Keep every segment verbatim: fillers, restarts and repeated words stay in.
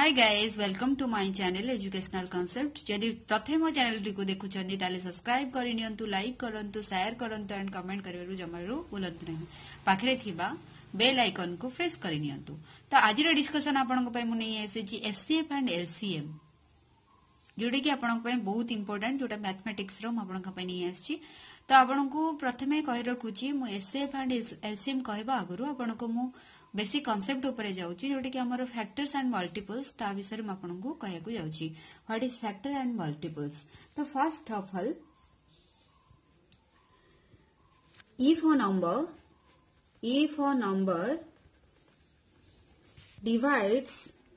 Hi guys welcome to my channel educational concept. जदि प्रथम मो चैनल को देखुछन्ती ताले सब्सक्राइब करि नियंतु, लाइक करंतु, शेयर करंतु एंड कमेंट करिवरु जमारू भूलंतु नहीं। पाखरे थिबा बेल आइकन को प्रेस करि नियंतु। तो आज डिस्कशन आपन को मुझे एसएचजी एचसीएफ एंड एलसीएम जोटा कि आपन बहुत इंपोर्टेंट जोटा मैथमेटिक्स रो आपन नहीं आसी। तो आपन को प्रथमे कहि रखुची मु एचसीएफ एंड एलसीएम कहबा आगरु आपन को मु बेसिक कॉन्सेप्ट ऊपर जाउची जोटा कि हमर फैक्टर्स एंड मल्टीपल्स ता विषय में आपन को कहया को जाउची। What is factor and multiples? तो first of all, if a number if a number divides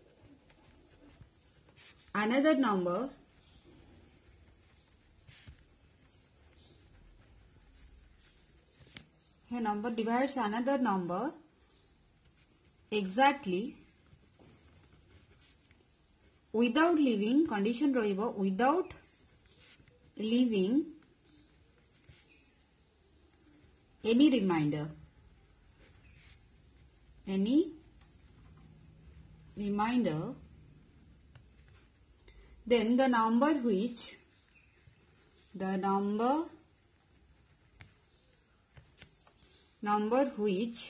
another number a number divides another number exactly without leaving condition रहिबो without leaving any reminder any reminder then the number which the number number which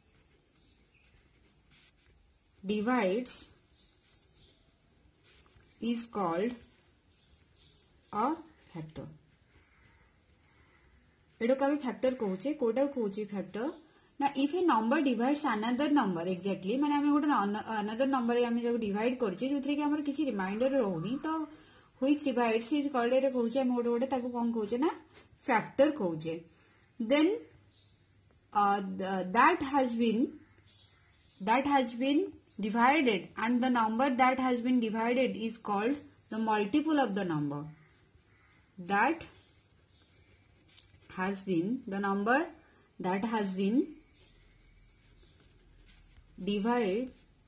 divides is called a factor। एडो का factor कहूचे कोटा कहूचे factor ना if a number divides another number exactly माने आमे गोटे अनदर नंबर आमे जब डिवाइड करछे जोथरे कि हमर किछि रिमाइंडर रहउनी तो व्हिच डिवाइड्स इज कॉल्ड एटा कहूचे आमे गोटे गोटे ताको कोन कहूचे ना फैक्टर कहूचे। Then that has been that has been divided and the number that has been divided is called the multiple of the number that has been the number that has been divide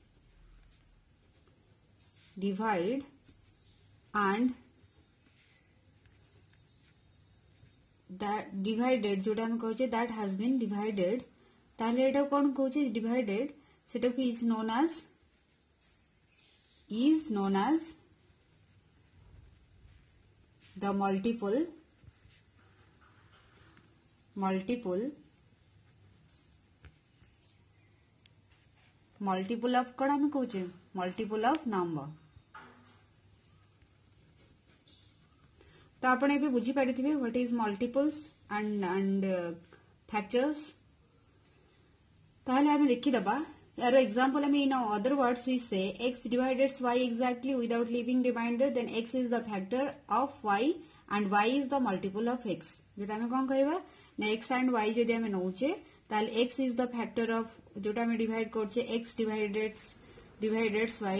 divide and that divided जोटा हम कहूचे that has been divided ताले एटा कोन कहूचे divided सेटा को is known as is known as the multiple multiple multiple of कौन हमें कहूचे multiple of number। तो आपण एबे बुझी पारिथिबे what is multiples and and factors. ताहले हमें देखि दबा यार एग्जांपल हमें in other words we say x divides y exactly without leaving remainder then x is the factor of y and y is the multiple of x। जोटा हमें कोन कहबा ना x and y जदि हमें नउचे ताले x is the factor of जोटा हमें divide करछे x divides divides y।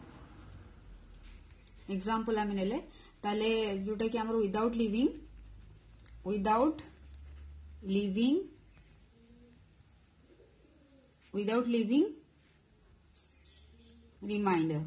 Example हमें नेले ताले जोटा कि हमर without leaving without leaving without leaving reminder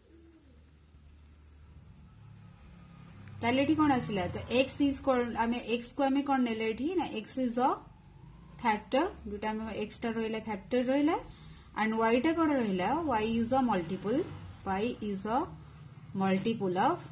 ताले एठी कोन आसिला तो x is कोन आमे x को आमे कोन नेले एठी ना x is a factor जोटा आमे x टा रहला फैक्टर रहला and y टा कोन रहला y is a multiple y is a multiple of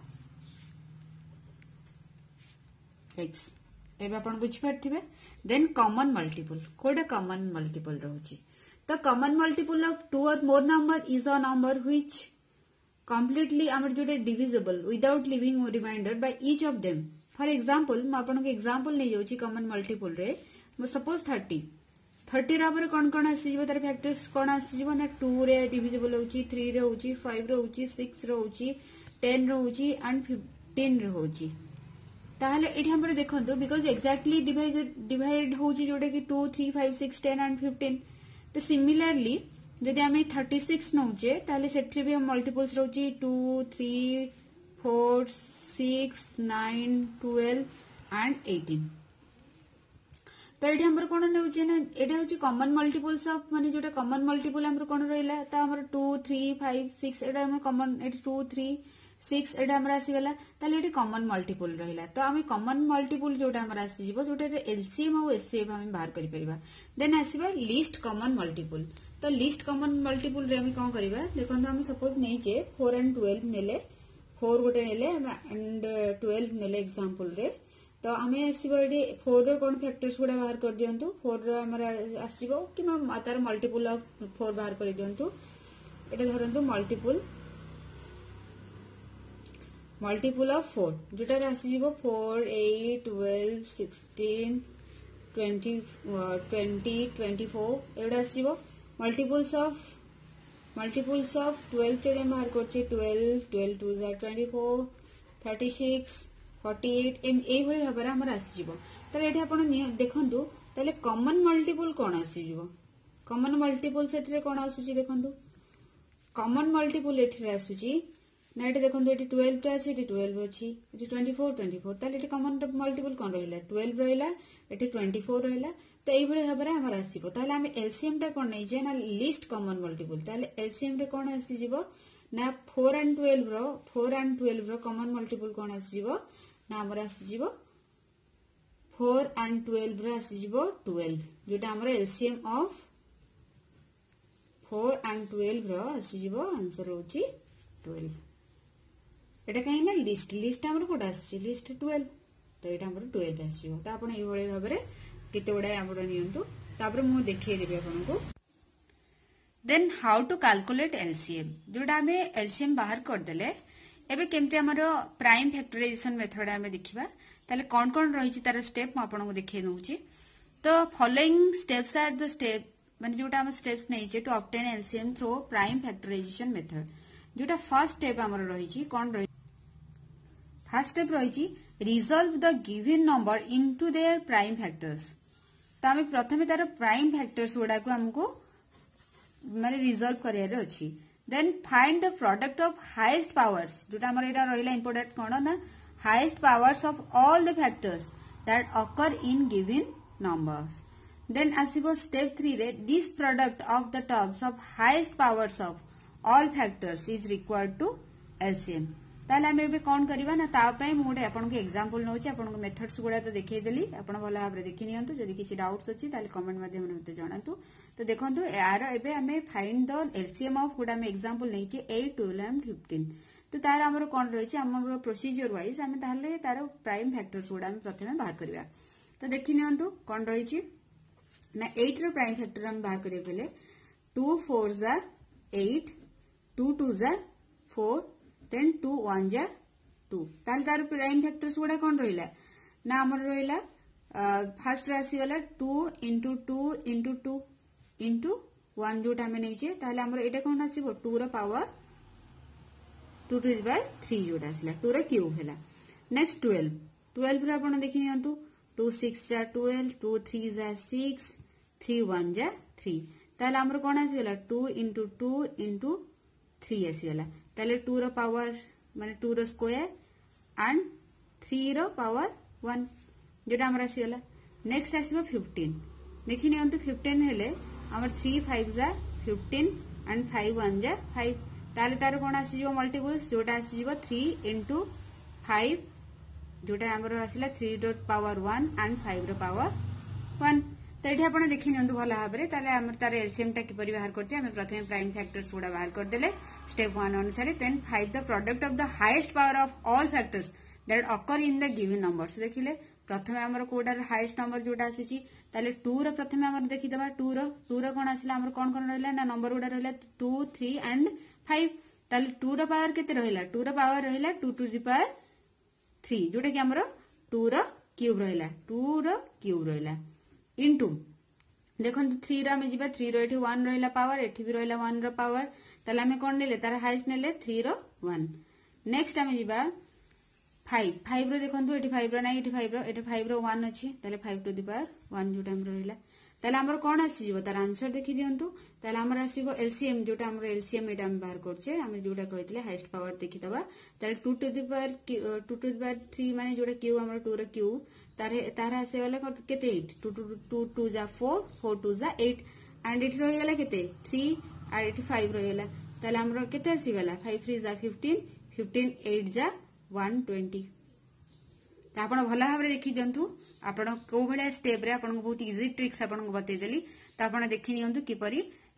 x। एबे आपण बुझ पारथिबे। देन कॉमन मल्टीपल कोडा कॉमन मल्टीपल रहउची तो common multiple of two or more number is a number which completely आमर जोटे divisible without leaving reminder by each of them. For example म आपन के एग्जांपल नै जाउची कॉमन मल्टीपल रे सपोज थर्टी थर्टी रे कोन कोन आसी जिवो तार फैक्टर्स कोन आसी जिवो ना टू रे डिविजिबल होउची, थ्री रे होउची, फाइव रे होउची, सिक्स रे होउची, टेन रे होउची एंड फिफ्टीन रे होउची। ताहले एठी हमरे देखंतु बिकॉज़ एक्जेक्टली डिवाइड डिवाइड होउची जोटे कि two, three, five, six, ten and fifteen. तो सिमिलरली जदि आमे थर्टी सिक्स नउचे ताले सेट्री भी हम मल्टीपल्स रहउची two, three, four, six, nine, twelve and eighteen. तो एठी हमर कोन नउचे ना एटा होची कॉमन मल्टीपल्स ऑफ माने जोटा कॉमन मल्टीपल हमर कोन रहइला त हमर टू, थ्री, फाइव, सिक्स एटा हमर कॉमन एटी टू, थ्री, सिक्स एटा हमरा आसीगला ताले एटी कॉमन मल्टीपल रहिला। तो आमे कॉमन मल्टीपल जोटा हमरा आसीजिवो जोटा एलसीएम और एचसीएफ हम बाहर करि परिबा। देन आसीबा लिस्ट कॉमन मल्टीपल। तो लिस्ट कॉमन मल्टीपल रे कौन करवा देखो आम सपोज नहीं फोर एंड ट्वेल्व नेले फोर गोटे नेले एंड ट्वेल्व नेले एग्जांपल रे तो आम आसो ये फोर रो कौन फैक्टर्स गुड़ा बाहर कर दिंतु फोर आसो कि तार मल्टीपल ऑफ फोर बाहर कर दिंतु ये धरतु मल्टीपल मल्टीपल ऑफ फोर जोटा आसीज four eight twelve sixteen twenty twenty twenty four एवं आसो multiples of multiples of twelve जो बाहर कर ट्वेल्व ट्वेल्व टू जार twenty four thirty six forty eight ये भाव में आमर आसीज ये आप देखु कॉमन मल्टीपल कौन आसीज कॉमन मल्टीपल से कौन आसूची देखु कॉमन मल्टीपल ये आसूची ना ये देखो ये ट्वेल्व टा अच्छी ट्वेल्व अच्छी ट्वेंटी फोर ट्वेंटी फोर ताले कॉमन मल्टीपल कौन रहा ट्वेल्व रहा ये ट्वेंटी फोर रहा तो यही भाव में आमर आसो आम एलसीएम टा कौन नहीं ना लिस्ट कॉमन मल्टीपल ताले एलसीएम रे कौन आसीज ना फोर एंड ट्वेल्व रो फोर एंड ट्वेल्व रो कॉमन मल्टीपल कौन आसीज ना आमर आसीज फोर एंड ट्वेल्व रो आसीज ट्वेल्व जोटा आमर LCM of four and twelve रो आसीज आंसर होची ट्वेल्व एटा कहीं ना लिस्ट लिस्ट आमर कोटा आसी लिस्ट ट्वेल्व तो ये आमर ट्वेल्व आसो तो आप ये भाव में केते गुड़ा आमर नियंतु तापर मु देखिए आपको then how to calculate LCM जोटा आम एलसीएम बाहर करदेले एबे केमती आमर प्राइम फैक्टराइजेशन मेथड आम देखा ताले कौन कौन रही तार स्टेप मुझे देखिए नौची तो following steps are the step माने जोटा आम स्टेप्स नहीं to obtain LCM through prime factorization method जोटा फर्स्ट स्टेप आमर रही कौन रही फर्स्ट स्टेप रही resolve the given number into their prime factors तो आम प्रथम तार प्राइम फैक्टर्स गुड़ा को हमको माने रिजल्व करियर अछि then find the product of highest powers जोटा हमर एटा रहिला इंपोर्टेंट कोन ना highest powers of all the factors that occur in given numbers then आसीबो स्टेप थ्री रे this product of the terms of highest powers of all factors is required to LCM ताले आम एबे कौन करबा ना तापाई मु गोटे आपनको एग्जांपल नौची आपनको मेथड्स गुड़ा तो देखिए देली आपण भल भाव में देखि नियंतु जदि किछि डाउट्स अछि ताले कमेंट माध्यम में मते जणातु तो देखंतु यार एबे आमे फाइंड द एलसीएम ऑफ गुड़ा में एग्जांपल नैछि एट ट्वेल्व एंड फिफ्टीन तो तार हमर कोन रहिछि हमर प्रोसीजर वाइज आमे ताले तार प्राइम फैक्टर्स गुड़ा में प्रथमे बाहर करबा तो देखि नियंतु कोन रहिछि ना एट रो प्राइम फैक्टर हम बाहर करियो गेले टू फोर जा एट टू टू जा फोर देन टू वन जा टू ताल तार प्राइम फैक्टर्स गुड़ा कौन रहा ना आमर रहा फास्ट आसीगला two into two into two into one जोटा आम नहीं ताहले आमर एटा कौन आसीबो टू रो power two two the power three जोटा आसला टू रो क्यूब हैला नेक्स्ट ट्वेल्व ट्वेल्व रे आपण देखि नियंतु टू सिक्स जा ट्वेल्व टू थ्री जा सिक्स थ्री वन जा थ्री ताहले आमर कौन आसीगला two into two into three आसीगला ताले टू रो पावर माने to row square and three रो पावर वन जोटा आमर आसीगला नेक्स्ट आसीबो फिफ्टीन देखि नियंतु फिफ्टीन हेले आमर थ्री फाइव जा फिफ्टीन एंड फाइव वन जा फाइव ताले तार कोन आसीजो मल्टीपल्स जोटा आसीजो थ्री इंटू फाइव जोटा आमर आसीला थ्री रो पावर वन एंड फाइव रो पावर वन तो ये आप देखी नि भल भाव में तार एलसीएम टा किपरि बाहर करछे हम प्रथमे प्राइम फैक्टर्स गुड़ा बाहर करदेले स्टेप वन अनुसार then find the product of the highest power of all factors that occur in the given numbers देखिले प्रथमे हमर कोडार हाईएस्ट नंबर जोटा आसीची ताले टू रो प्रथमे हमर देखि दबा टू रो टू रो कोन आसिला हमर कोन कोन रहला ना नंबर गुड़ा रहला टू थ्री एंड फाइव ताले टू रो पावर केते रहला टू रो पावर रहला two two the power three जोटा कि हमर टू रो क्यूब रहला टू रो क्यूब रहला इंटू देखो थ्री रो आम जा थ्री रो ये वन रहा पावर एठी भी रहा वन रो पावर ताले आम कौन नेले तार हाईएस्ट नेले थ्री रो वन नेक्स्ट आम जा फाइव फाइव रो देखो ये फाइव रो ना ये फाइव रो ये फाइव रो वन अच्छी ताले five two the power one जोटा रहा ताले आमर कौन आसीजो तार आंसर देखि दियंतु ताले आमर आसीबो एलसीएम जोटा आमर एलसीएम एटा हम बाहर करछे हम जोटा कहितले हाईएस्ट पावर देखि दबा ताले two two the power two two the power three माने जोटा क्यू आमर टू रो क्यू तारे तार आसे वाला केते eight two two two two जा फोर फोर टू जा एट एंड एट रही गला केते थ्री और एट फाइव रही गला ताले आमर केते आसी गला फाइव थ्री जा फिफ्टीन फिफ्टीन एट जा वन ट्वेंटी तो आप भल भाव में देखी दिंतु आप कौ भाया स्टेप रे आपको बहुत इजी ट्रिक्स आपको बतईदेली तो आप देखी नियंतु किपरि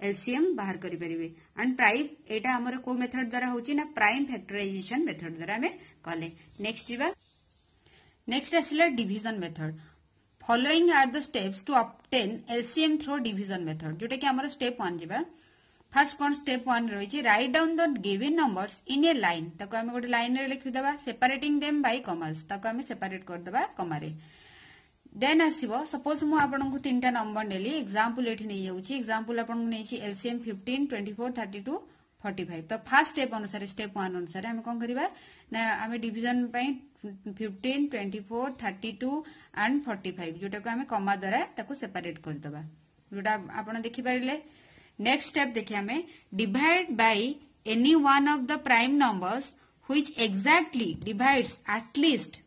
एलसीएम बाहर करि परिबे एंड प्राइम एटा हमर को मेथड द्वारा होची ना प्राइम फैक्टराइजेशन मेथड द्वारा हमें कले नेक्स्ट जीवा नेक्स्ट आसिला division method following are the steps to obtain LCM through division method जोटा कि हमर स्टेप वन जीवा फर्स्ट कौन स्टेप वन रही write down the given numbers in a line ताको हमें गोटे लाइन रे लिखिदेबा सेपरेटिंग देम बाय कॉमास ताको हमें सेपरेट कर देबा कॉमा रे देन आसीबो सपोज मु आपन को तीनटा नंबर नेली एग्जांपल एठी नै जाउची एग्जांपल आपन को नैची LCM fifteen twenty four thirty two forty five तो फर्स्ट स्टेप अनुसार स्टेप वन अनुसार हम कोन करिबा ना हमें डिवीजन पई fifteen twenty four thirty two and forty five जोटा को हमें कॉमा द्वारा ताको सेपरेट कर देबा जोटा आपन देखि पारिले नेक्स्ट स्टेप देखिए हमें divide by any one of the prime numbers which exactly divides at least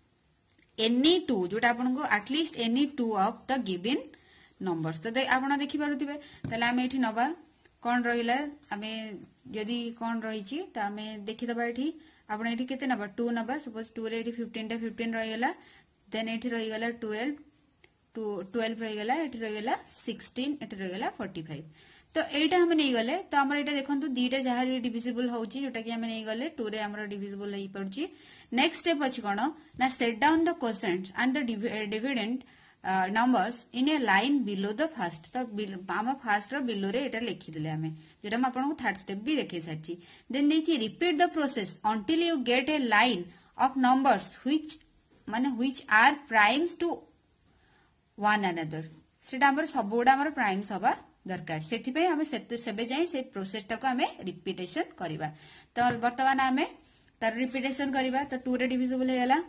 any two जोटा आपन को at least any two of the given numbers तो आपन देखि पारुथिबे तले हम एठी नबा कोन रहिला हमें यदि कोन रहिची त हमें देखि दबा एठी आपन एठी केते नबा टू नबा सपोज टू रे एठी फिफ्टीन टा फिफ्टीन रहि गेला देन एठी रहि गेला ट्वेल्व टू ट्वेल्व रहि गेला एठी रहि गेला सिक्सटीन एठी रहि गेला फोर्टी फाइव तो एटा हम नहीं गले तो हमर एटा देखंतु दीटा जहार डिविजिबल होउची जोटा कि हम नहीं गले टू रे हमर डिविजिबल होई पड़ची नेक्स्ट स्टेप अछि कोन ना set down the quotients and the dividend numbers in a line below the first तो हम फर्स्ट रो बिलो रे एटा लिखि दिले हमें जेटा हम आपन को थर्ड स्टेप भी देखै साची देन देछि repeat the process until you get a line of numbers which माने which are primes to one another सेटा हमर सबोडा हमर प्राइम्स हबा दरकार सेति पे हमें सेते सेबे जाई से प्रोसेस टा को हमें रिपीटेशन करबा तो वर्तमान हमें तार रिपीटेशन करबा तो टू रे डिविजिबल हे गेला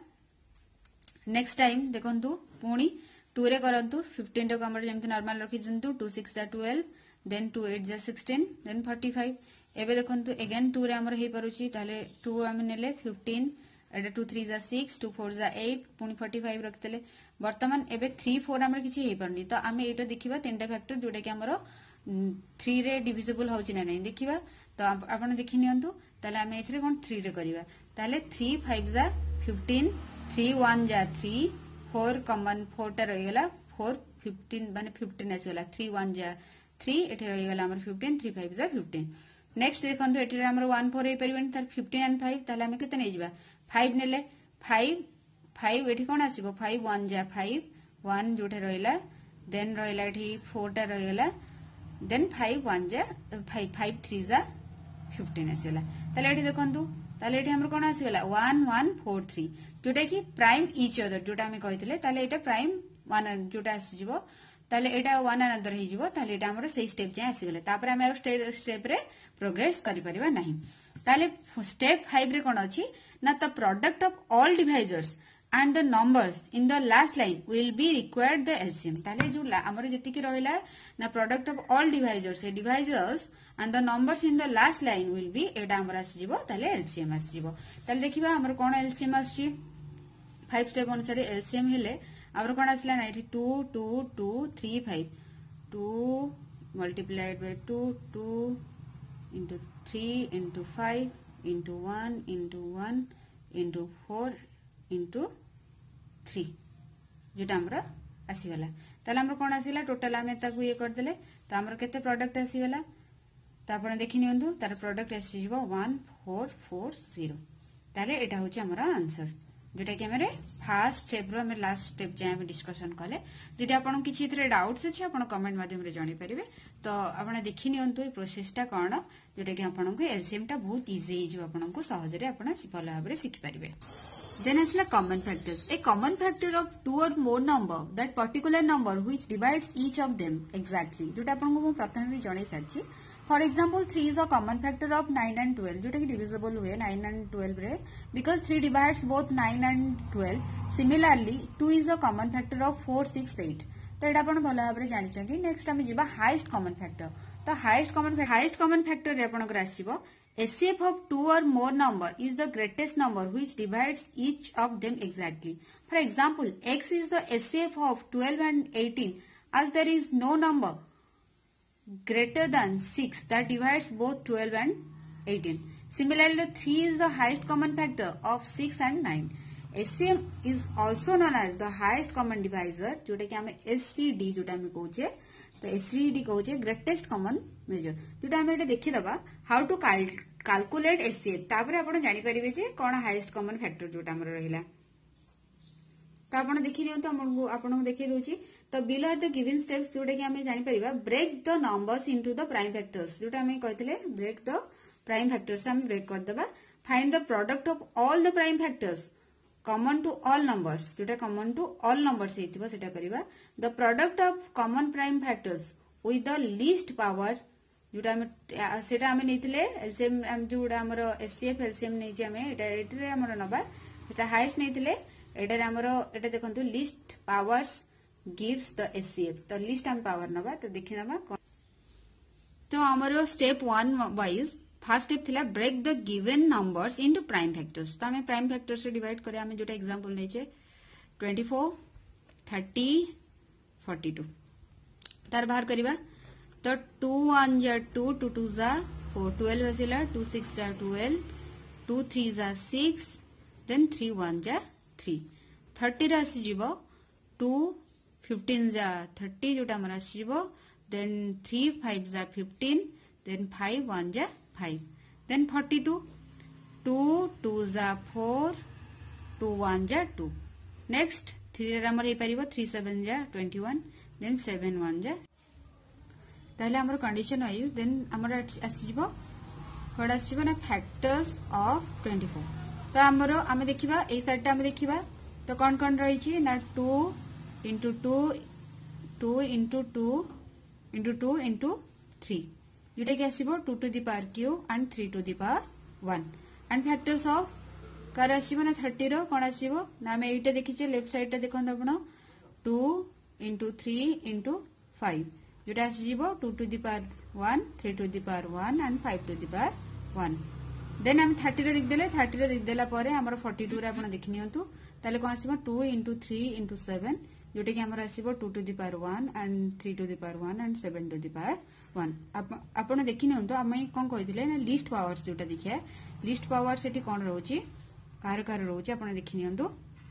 नेक्स्ट टाइम देखंतु पुणी टू रे करंतु फिफ्टीन टा को हमर जेमति नॉर्मल रखि जंतु टू सिक्स जा ट्वेल्व देन टू एट जा सिक्सटीन देन फोर्टी फाइव एबे देखंतु अगेन टू रे हमर हे परुची ताले टू हम नेले फिफ्टीन एटा टू थ्री जा सिक्स टू फोर जा एट पुणी फोर्टी फाइव रखतले वर्तमान एबे थ्री फोर हमर किछि हे परनी तो आमे एटा देखिबा तीनटा फैक्टर जोटा कि हमर थ्री रे डिविजिबल होउची ना नै देखिबा तो आपण देखि नियंतु ताले आमे एथरे कोन थ्री रे करिबा ताले थ्री फाइव जा फिफ्टीन थ्री वन जा थ्री फोर कॉमन फोर टा रहि गेला फोर फिफ्टीन माने फिफ्टीन आसी गेला थ्री वन जा थ्री एठे रहि गेला हमर फिफ्टीन थ्री फाइव जा फिफ्टीन नेक्स्ट देखंतु एठे हमर वन फोर हे परिबन तार फिफ्टीन एंड फाइव ताले आमे केते नै जिबा फाइव नेले फाइव फाइव एठी कोन आसीबो फाइव वन जा फाइव वन जोठे रहिला देन रहिला एठी फोर टा रहिला देन फाइव वन जा फाइव फाइव थ्री जा फिफ्टीन आसीला ताले एठी देखंतु ताले एठी हमर कोन आसीगला वन वन फोर थ्री जोटा कि प्राइम ईच अदर जोटा हमें कहितले ताले एटा प्राइम वन जोटा आसीजिवो ताले एटा वन अनदर हे जिवो ताले एटा हमर सेही स्टेप जे आसीगले तापर हम स्टेप रे प्रोग्रेस करि परिबा नाही ताले स्टेप फाइव रे कोन अछि ना the product of all divisors and the numbers in the last line will be required the L C M ताले जो हमर जति कि रहिला ना product of all divisors a divisors and the numbers in the last line will be एटा हमर आसी जिवो ताले L C M आसी जिवो ताले देखिबा हमर कोन L C M आसी फाइव स्टेप अनुसार L C M हेले हमर कोन आसला ना एठी two two two three five two multiplied by two two into three into five into one into one into four into three जोटा हमरा आसीगला ताले हमरा कोन आसीला टोटल हमें ताकू ये कर देले तो हमरा केते प्रोडक्ट आसीगला त आपण देखि नियंतु तार प्रोडक्ट आसी जिवो वन फोर फोर जीरो ताले एटा होची हमरा आंसर जोटा कि हमरे फर्स्ट स्टेप रो हम लास्ट स्टेप जे हम डिस्कशन कले जदि आपण किछि इथरे डाउट्स अछि आपण कमेंट माध्यम रे जानि परिबे तो आपण देखि नियंतु ए प्रोसेस टा कोन जोटा कि आपण को एलसीएम टा बहुत इजी हे जिवो आपण को सहज रे आपण भलो भाबरे सिखि परिबे Then is the common factors. A common factor of two or more number, that particular number which divides each of them exactly. जोटा अपन को प्रथम भी जाने साची. For example, three is a common factor of nine and twelve. जोटा कि divisible हुए nine and twelve रे. Because three divides both nine and twelve. Similarly, two is a common factor of four, six, eight. तो एटा अपन भलो भाबरे जानि चंती. Next हम जिबा highest common factor. तो highest common highest common factor रे अपन को आसीबो S C F of two or more number is the greatest number which divides each of them exactly. For example, X is the S C F of twelve and eighteen as there is no number greater than six that divides both twelve and eighteen. Similarly, three is the highest common factor of six and nine. S C M is also known as the highest common divisor जोटा कि हमें S C D जोटा हमें कहूचे तो SCD कहूँ greatest common major जोटा आम ये देखीदबा हाउ टू कैलकुलेट एससीएफ तापर आप जानीपारे जे कौन हाईएस्ट कॉमन फैक्टर जोटा आमर रहिला तो आप देखी दिखाँ आपको देखी दूसरी तो below are the given steps जोटा कि आम जानीपर break the numbers into the prime factors जोटा आम कहते ब्रेक द प्राइम फैक्टर्स आम ब्रेक करदे find the product of all the prime factors common to all numbers जोटा कॉमन टू ऑल नंबर्स होता करवा the product of common prime factors with the least power जोटा सेटा आम नहीं LCM जोटा आमर एससीएफ एलसीएम नहीं आम नवा एटा हाईएस्ट नहीं एटार आमर एटा देखो least powers gives the SCF तो लिस्ट आम पावर नवा तो देखी नवा तो आमर step one wise first step थिला break the given numbers into prime factors तो आम प्राइम फैक्टर्स डिवाइड करे आम जोटा एग्जांपल नहीं twenty four thirty forty two तार बाहर करवा तो टू वन जा टू टू टू जा फोर ट्वेल्व आसला टू सिक्स जा ट्वेल्व टू थ्री जा सिक्स देन थ्री वन जा थ्री थर्टी आसीज टू फिफ्टीन जा थर्टी जोटा आम आसीज देन थ्री फाइव जा फिफ्टीन देन फाइव वन जा five then forty two two two जा फोर टू वन जा टू नेक्स्ट थ्री आमर हो पार थ्री सेवेन जा twenty one then seven one जा ताहले आमर कंडीशन वाइज देन आमर आसीज कौन आसीज ना फैक्टर्स ऑफ ट्वेंटी फोर तो आमर आम देखा यही साइड आम देखा तो कौन कौन रही ना two into two two into two into two into three जोटा कि आसो two to the power Q and three to the power one and factors of कार आसो ना थर्टी कौन आसो ना आम ये देखीचे लेफ्ट साइड देखो आप two into three into five जोटा आसो two to the power one three to the power one and five to the power one then आम थर्टी देखदेले थर्टी देखदेला आम फोर्टी टू आप देखी नियंतु ताले कौन आसो two into three into seven जोटा कि आमर आसो two to the power one and three to the power one and seven to the power one आप देखी नियंतु आम कौन कही ना लिस्ट पावर्स जोटा देखिए लिस्ट पावर से कौन रोचे कार कार रोचे आप देखी नियंतु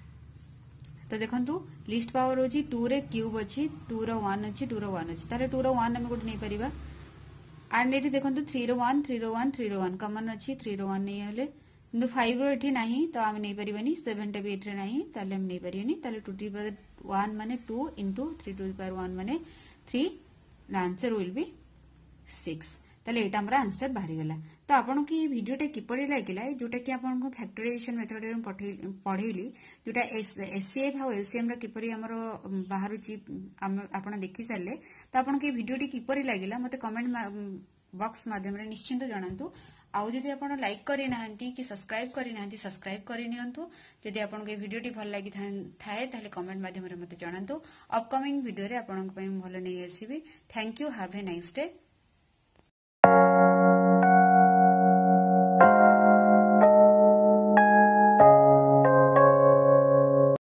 तो देखो लिस्ट पावर रोचे टू रे क्यूब अच्छी टू रो वन अच्छी टू रो वन अच्छी तारे टू रो वन आम गोटे नहीं पारिबा एंड ये देखो थ्री रो वन थ्री रो वन थ्री रो वन कमन अच्छी थ्री रो वन नहीं हेले किंतु फाइव रो एठी नहीं तो आम नहीं पारिबानी सेवन टा भी एठी नहीं ताले हम नहीं पारिबानी ताले टू टू पावर वन माने two into three two power one माने three answer will be six ताले एटा हमरा आंसर बाहरी गला तो आपन की वीडियोटा किपरि लागिला जोटा कि आपन को फैक्टराइजेशन मेथड रे पढेली जोटा एससीएफ और एलसीएम रा किपरि हमरो बाहरुची आपन देखि सारले तो आपन की वीडियोटी किपरि लागिला मते कमेंट बॉक्स माध्यम रे निश्चिंत जणांतु आउ जदि आपण लाइक करि नाहंती कि सब्सक्राइब करि नाहंती सब्सक्राइब करि नियंतु जदि आपण के वीडियोटी भल लागि थाए ताले कमेंट माध्यम रे मते जणांतु अपकमिंग वीडियो रे आपण को पय भल नै आसीबी thank you have a nice day.